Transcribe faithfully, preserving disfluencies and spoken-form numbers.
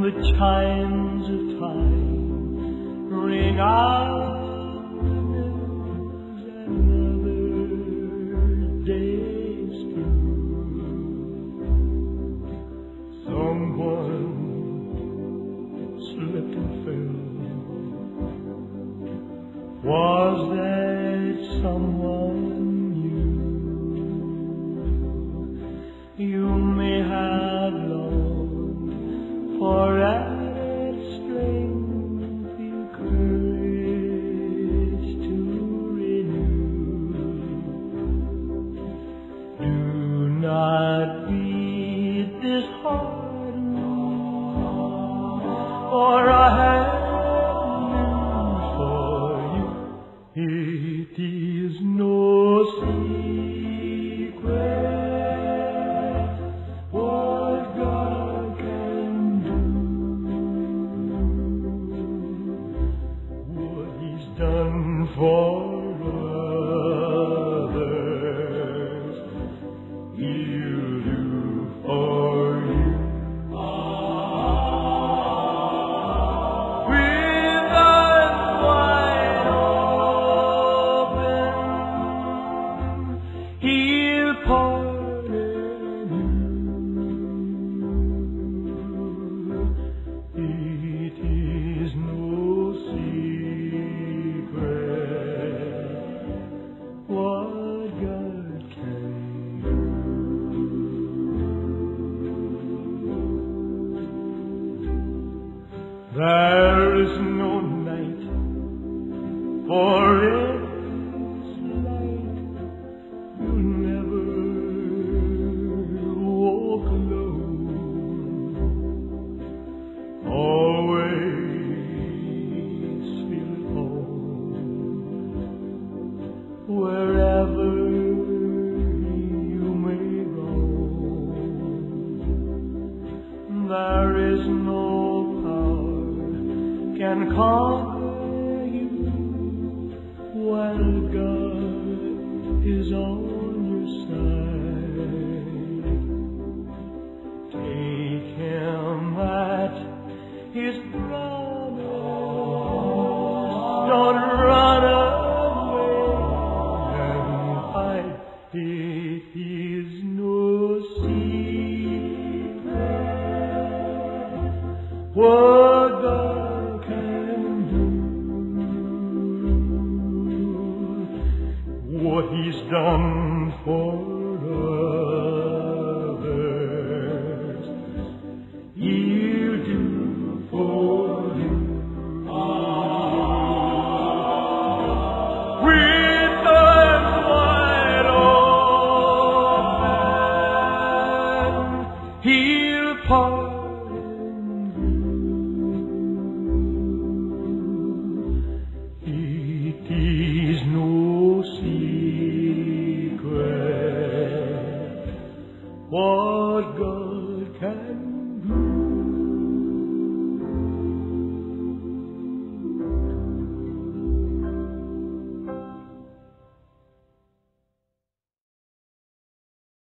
the chimes of time ring out the news another day's through. Someone slipped and fell. Was that someone you? You may have longed for added strength, in courage to renew. Do not beat this heart, for I have news for you. It is no secret what God can do, what He's done for others, He'll do for you. With eyes wide open, He'll pardon you. It is no secret what God can do. There is no night, for its light. You'll never walk alone. Always feel at home, wherever you may roam. There is no power can conquer you while God is on your side. Take Him at His promise. Don't run away and hide. It is no secret what God can do, what He's done for others, He'll do for you. With arms wide open, He'll pardon you. It is no secret what God can